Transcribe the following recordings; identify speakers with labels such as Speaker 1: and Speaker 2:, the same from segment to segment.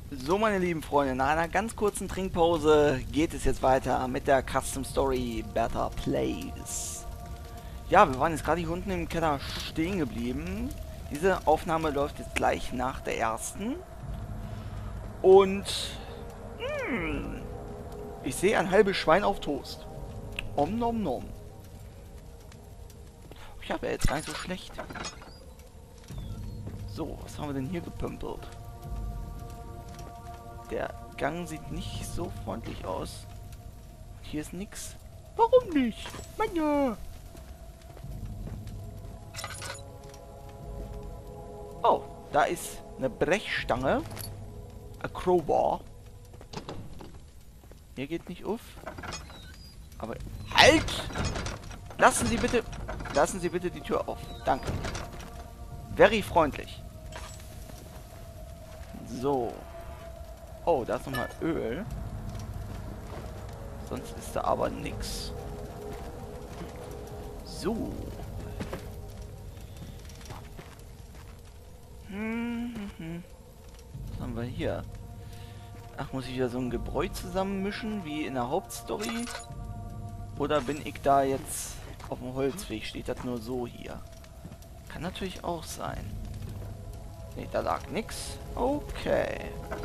Speaker 1: So, meine lieben Freunde, nach einer ganz kurzen Trinkpause geht es jetzt weiter mit der Custom Story Better Place. Ja, wir waren jetzt gerade hier unten im Keller stehen geblieben. Diese Aufnahme läuft jetzt gleich nach der ersten. Und ich sehe ein halbes Schwein auf Toast. Om nom nom. Ich habe ja jetzt gar nicht so schlecht. So, was haben wir denn hier gepümpelt? Der Gang sieht nicht so freundlich aus. Hier ist nix. Warum nicht? Mann. Oh, da ist eine Brechstange. A Crowbar. Hier geht nicht auf. Aber halt! Lassen Sie bitte die Tür auf. Danke. Very freundlich. So. Oh, da ist nochmal Öl. Sonst ist da aber nix. So. Was haben wir hier? Ach, muss ich wieder so ein Gebräu zusammenmischen, wie in der Hauptstory? Oder bin ich da jetzt auf dem Holzweg? Steht das nur so hier? Kann natürlich auch sein. Ne, da lag nix. Okay.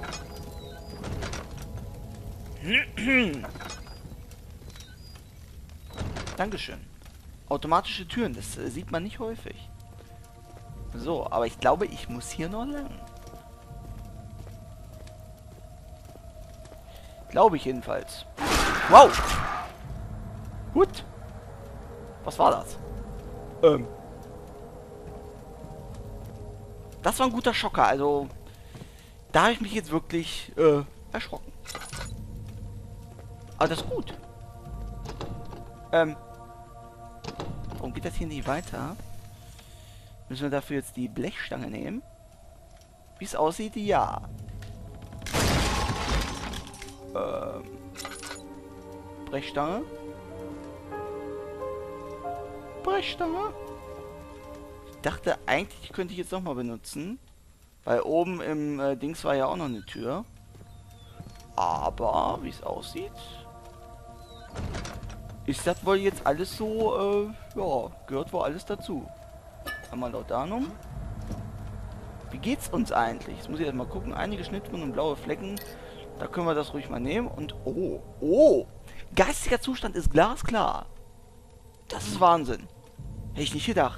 Speaker 1: Dankeschön. Automatische Türen, das sieht man nicht häufig. So, aber ich glaube, ich muss hier noch lang. Glaube ich jedenfalls. Wow! Gut. Was war das? Das war ein guter Schocker, also da habe ich mich jetzt wirklich erschrocken. Aber das ist gut. Warum geht das hier nicht weiter? Müssen wir dafür jetzt die Blechstange nehmen? Wie es aussieht, ja. Brechstange. Brechstange. Ich dachte eigentlich, könnte ich jetzt nochmal benutzen. Weil oben im Dings war ja auch noch eine Tür. Aber, wie es aussieht, ist das wohl jetzt alles so, ja, gehört wohl alles dazu. Einmal Laudanum. Wie geht's uns eigentlich? Jetzt muss ich erstmal gucken. Einige Schnittwunden und blaue Flecken. Da können wir das ruhig mal nehmen. Und, oh. Geistiger Zustand ist glasklar. Das ist Wahnsinn. Hätte ich nicht gedacht.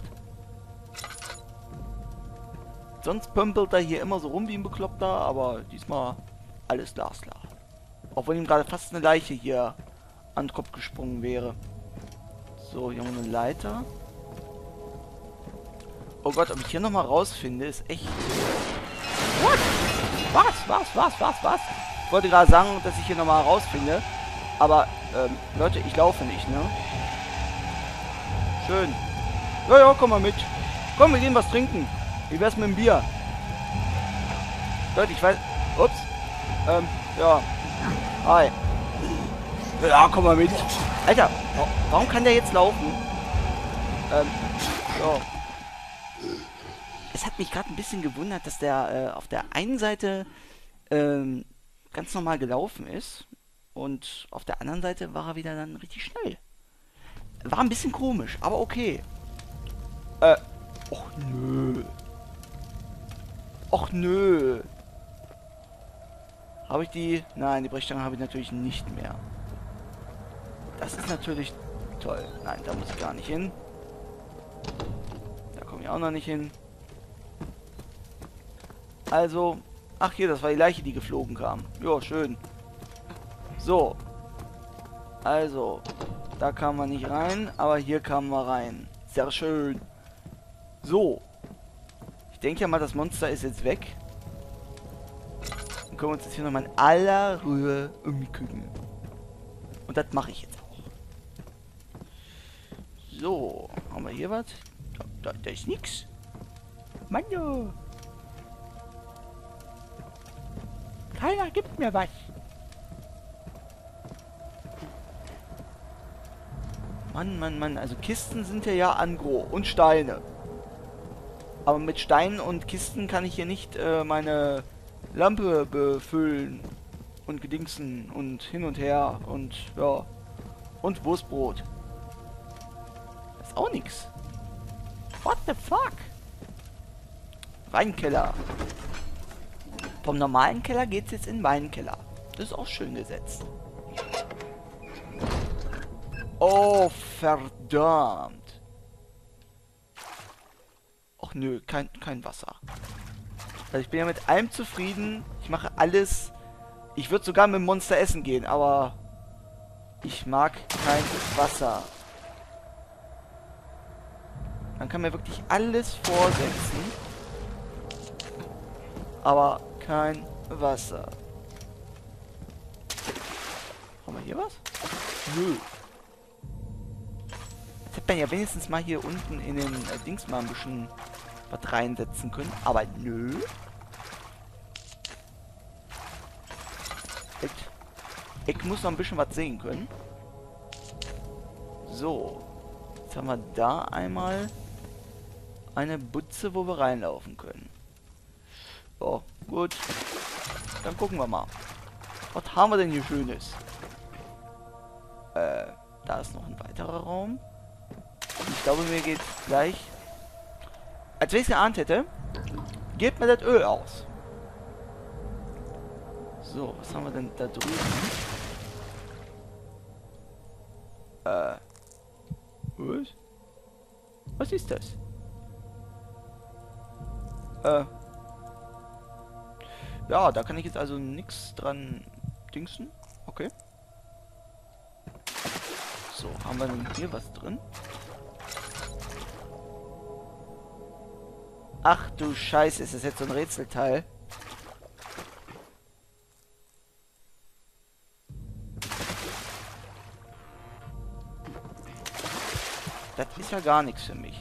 Speaker 1: Sonst pömpelt er hier immer so rum wie ein Bekloppter, aber diesmal alles glasklar. Auch wenn ihm gerade fast eine Leiche hier an den Kopf gesprungen wäre. So, hier haben wir eine Leiter. Oh Gott, ob ich hier nochmal rausfinde, ist echt... What? Was? Ich wollte gerade sagen, dass ich hier nochmal rausfinde. Aber, Leute, ich laufe nicht, ne? Schön. Ja, komm mal mit. Komm, wir gehen was trinken. Wie wär's mit dem Bier? Leute, ich weiß... Ups. Ja. Hi. Ja, komm mal mit. Alter, warum kann der jetzt laufen? So. Es hat mich gerade ein bisschen gewundert, dass der auf der einen Seite ganz normal gelaufen ist und auf der anderen Seite war er wieder dann richtig schnell. War ein bisschen komisch, aber okay. Och nö. Och nö. Habe ich die... Nein, die Brechstange habe ich natürlich nicht mehr. Das ist natürlich toll. Nein, da muss ich gar nicht hin. Da komme ich auch noch nicht hin. Also... Ach hier, das war die Leiche, die geflogen kam. Jo, schön. So. Also. Da kamen wir nicht rein, aber hier kamen wir rein. Sehr schön. So. Ich denke ja mal, das Monster ist jetzt weg. Dann können wir uns jetzt hier nochmal in aller Ruhe umgucken. Und das mache ich jetzt auch. So. Haben wir hier was? Da ist nichts. Mann, jo. Keiner gibt mir was. Mann. Also Kisten sind ja Angro. Und Steine. Aber mit Steinen und Kisten kann ich hier nicht meine Lampe befüllen und gedingsen und hin und her und ja. Und Wurstbrot. Das ist auch nix. What the fuck? Weinkeller. Vom normalen Keller geht's jetzt in den Weinkeller. Das ist auch schön gesetzt. Oh, verdammt. Och nö, kein Wasser. Also ich bin ja mit allem zufrieden. Ich mache alles. Ich würde sogar mit dem Monster essen gehen, aber ich mag kein Wasser. Man kann mir wirklich alles vorsetzen. Aber kein Wasser. Haben wir hier was? Nö. Jetzt hätte man ja wenigstens mal hier unten in den Dings mal ein bisschen was reinsetzen können. Aber nö. Ich muss noch ein bisschen was sehen können. So. Jetzt haben wir da einmal eine Butze, wo wir reinlaufen können. So, gut. Dann gucken wir mal. Was haben wir denn hier Schönes? Da ist noch ein weiterer Raum. Ich glaube, mir geht gleich... Als wenn ich es geahnt hätte, geht mir das Öl aus. So, was haben wir denn da drüben? Was? Was ist das? Ja, da kann ich jetzt also nichts dran dingsen. Okay. So, haben wir denn hier was drin? Ach du Scheiße, ist das jetzt so ein Rätselteil? Das ist ja gar nichts für mich.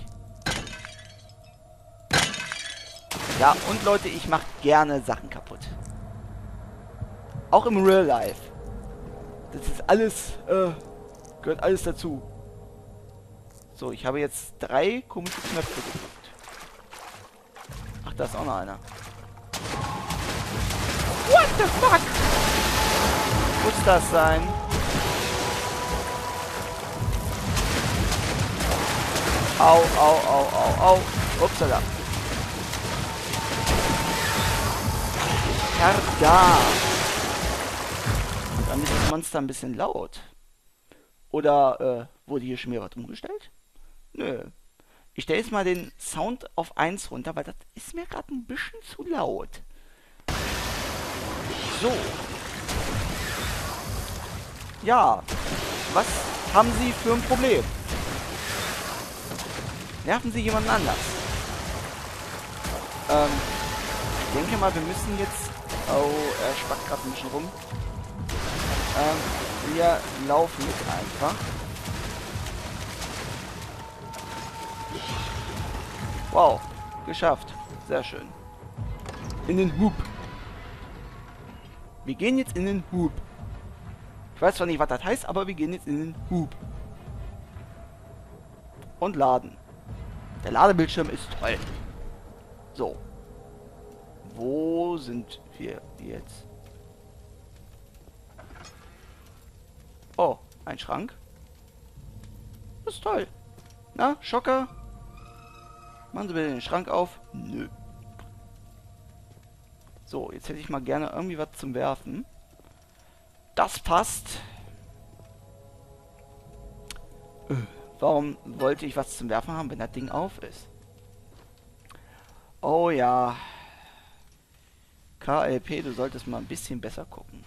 Speaker 1: Ja, und Leute, ich mache gerne Sachen kaputt. Auch im Real Life. Das ist alles, gehört alles dazu. So, ich habe jetzt 3 komische Knöpfe gedrückt. Ach, da ist auch noch einer. What the fuck? Muss das sein? Au, au, au, au, au. Upsala. Verdammt. Dann ist das Monster ein bisschen laut. Oder, wurde hier schon wieder was umgestellt? Nö. Ich stelle jetzt mal den Sound auf 1 runter, weil das ist mir gerade ein bisschen zu laut. So. Ja. Was haben Sie für ein Problem? Nerven Sie jemanden anders? Ich denke mal, wir müssen jetzt... Oh, er spackt gerade ein bisschen rum. Wir laufen jetzt einfach. Wow, geschafft. Sehr schön. In den Hub. Wir gehen jetzt in den Hub. Ich weiß zwar nicht, was das heißt, aber wir gehen jetzt in den Hub. Und laden. Der Ladebildschirm ist toll. So. Wo sind wir jetzt? Oh, ein Schrank. Das ist toll. Na, Schocker? Machen Sie bitte den Schrank auf. Nö. So, jetzt hätte ich mal gerne irgendwie was zum Werfen. Das passt. Warum wollte ich was zum Werfen haben, wenn das Ding auf ist? Oh ja. KLP, du solltest mal ein bisschen besser gucken.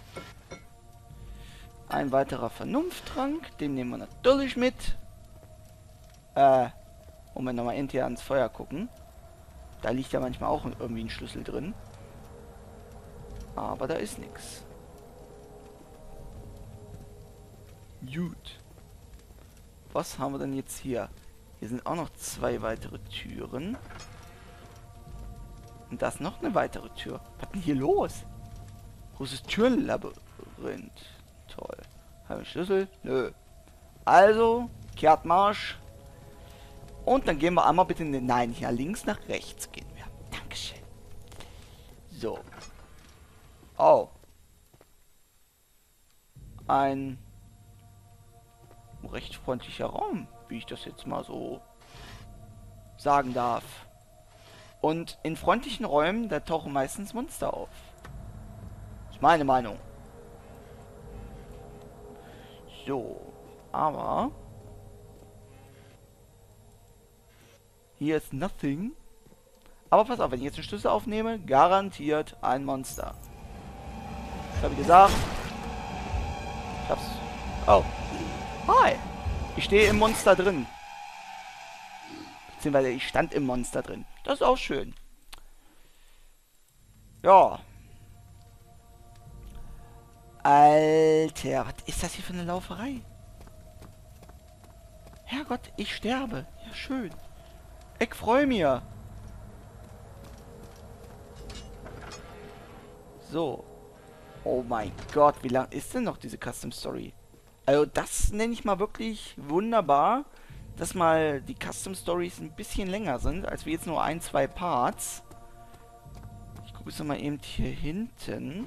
Speaker 1: Ein weiterer Vernunfttrank, den nehmen wir natürlich mit. Moment, nochmal intern ans Feuer gucken. Da liegt ja manchmal auch irgendwie ein Schlüssel drin. Aber da ist nichts. Gut. Was haben wir denn jetzt hier? Hier sind auch noch 2 weitere Türen. Und da ist noch eine weitere Tür. Was ist denn hier los? Großes Türenlabyrinth. Toll. Haben wir Schlüssel? Nö. Also, kehrt Marsch. Und dann gehen wir einmal bitte in den... Nein, hier links nach rechts gehen wir. Dankeschön. So. Oh. Ein recht freundlicher Raum, wie ich das jetzt mal so sagen darf. Und in freundlichen Räumen, da tauchen meistens Monster auf. Ist meine Meinung. So, aber hier ist nothing. Aber pass auf, wenn ich jetzt einen Schlüssel aufnehme, garantiert ein Monster. Das habe ich gesagt. Ich hab's. Oh. Hi. Ich stehe im Monster drin. Beziehungsweise ich stand im Monster drin. Das ist auch schön. Ja. Alter, was ist das hier für eine Lauferei? Herrgott, ich sterbe. Ja, schön. Ich freue mich. So. Oh mein Gott, wie lang ist denn noch diese Custom Story? Also das nenne ich mal wirklich wunderbar, dass mal die Custom Stories ein bisschen länger sind, als wir jetzt nur ein, zwei Parts. Ich gucke jetzt mal eben hier hinten.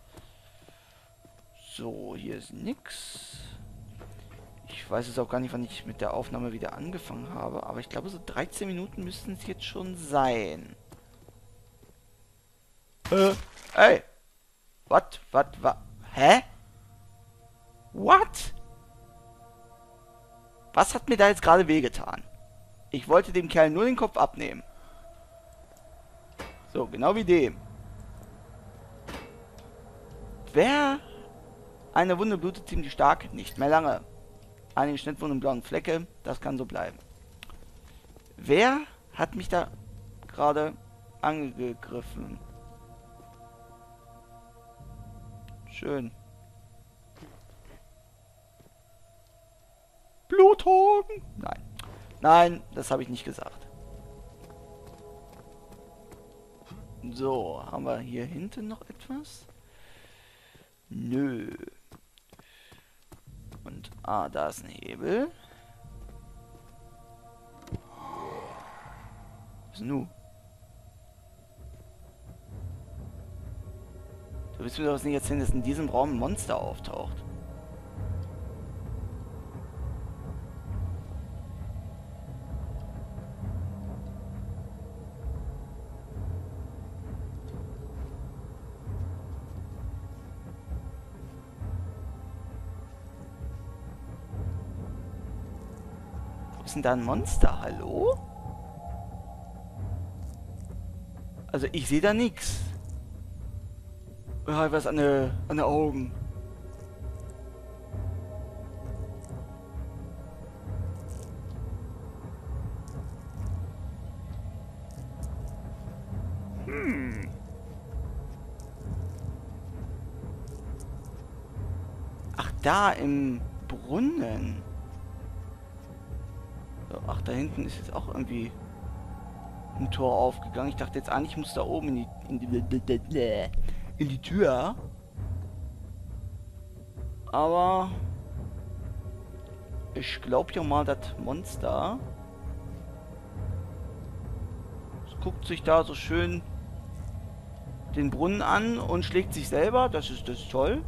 Speaker 1: So, hier ist nix. Ich weiß jetzt auch gar nicht, wann ich mit der Aufnahme wieder angefangen habe, aber ich glaube, so 13 Minuten müssten es jetzt schon sein. Ey! Was? Hä? What? Was hat mir da jetzt gerade wehgetan? Ich wollte dem Kerl nur den Kopf abnehmen. So, genau wie dem. Wer eine Wunde blutet ziemlich stark, nicht mehr lange. Einige Schnittwunden und blauen Flecke, das kann so bleiben. Wer hat mich da gerade angegriffen? Schön. Blutung! Nein. Nein, das habe ich nicht gesagt. So, haben wir hier hinten noch etwas? Nö. Und, da ist ein Hebel. Was ist nun? Du willst mir doch nicht erzählen, dass in diesem Raum ein Monster auftaucht. Wo ist denn da ein Monster? Hallo? Also ich sehe da nichts. Was an den Augen. Ach, da im Brunnen. So, ach, da hinten ist jetzt auch irgendwie ein Tor aufgegangen. Ich dachte jetzt eigentlich, ich muss da oben in die Tür. Aber ich glaube ja mal, das Monster guckt sich da so schön den Brunnen an und schlägt sich selber. Das ist toll.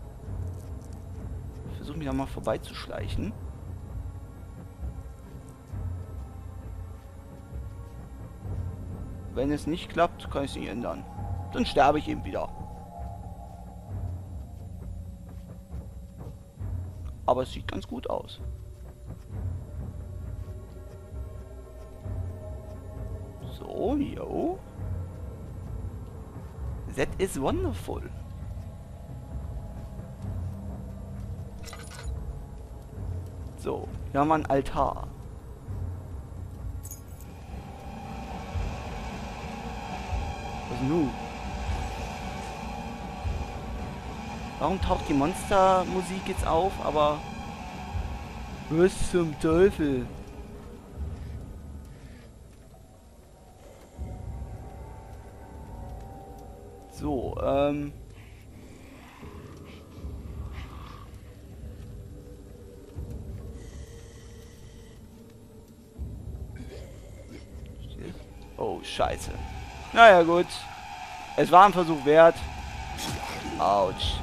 Speaker 1: Ich versuche mich da mal vorbeizuschleichen. Wenn es nicht klappt, kann ich es nicht ändern. Dann sterbe ich eben wieder. Aber es sieht ganz gut aus. So, yo. That is wonderful. So, hier haben wir einen Altar. Was nun? Warum taucht die Monstermusik jetzt auf, aber... Was zum Teufel? So, Oh, scheiße. Naja, gut. Es war ein Versuch wert. Autsch.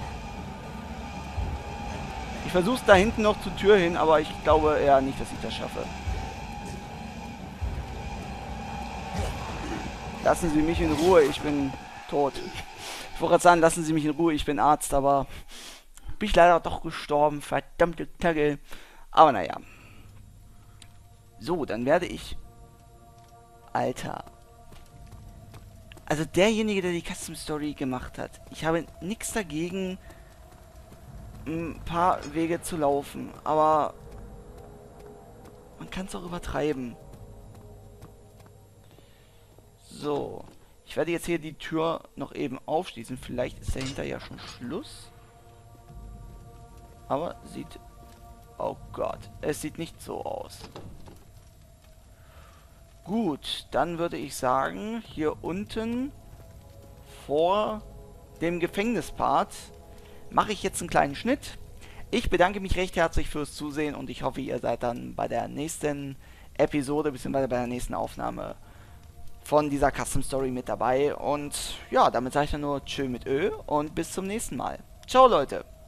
Speaker 1: Ich versuche da hinten noch zur Tür hin, aber ich glaube eher nicht, dass ich das schaffe. Lassen Sie mich in Ruhe, ich bin tot. Ich wollte gerade sagen, lassen Sie mich in Ruhe, ich bin Arzt, aber bin ich leider doch gestorben, verdammte Kacke. Aber naja. So, dann werde ich... Alter. Also derjenige, der die Custom Story gemacht hat. Ich habe nichts dagegen, ein paar Wege zu laufen, aber man kann es auch übertreiben. So. Ich werde jetzt hier die Tür noch eben aufschließen. Vielleicht ist dahinter ja schon Schluss. Aber sieht... Oh Gott. Es sieht nicht so aus. Gut, dann würde ich sagen, hier unten vor dem Gefängnispart mache ich jetzt einen kleinen Schnitt. Ich bedanke mich recht herzlich fürs Zusehen und ich hoffe, ihr seid dann bei der nächsten Episode bzw. bei der nächsten Aufnahme von dieser Custom Story mit dabei. Und ja, damit sage ich dann nur Tschö mit Ö und bis zum nächsten Mal. Ciao Leute!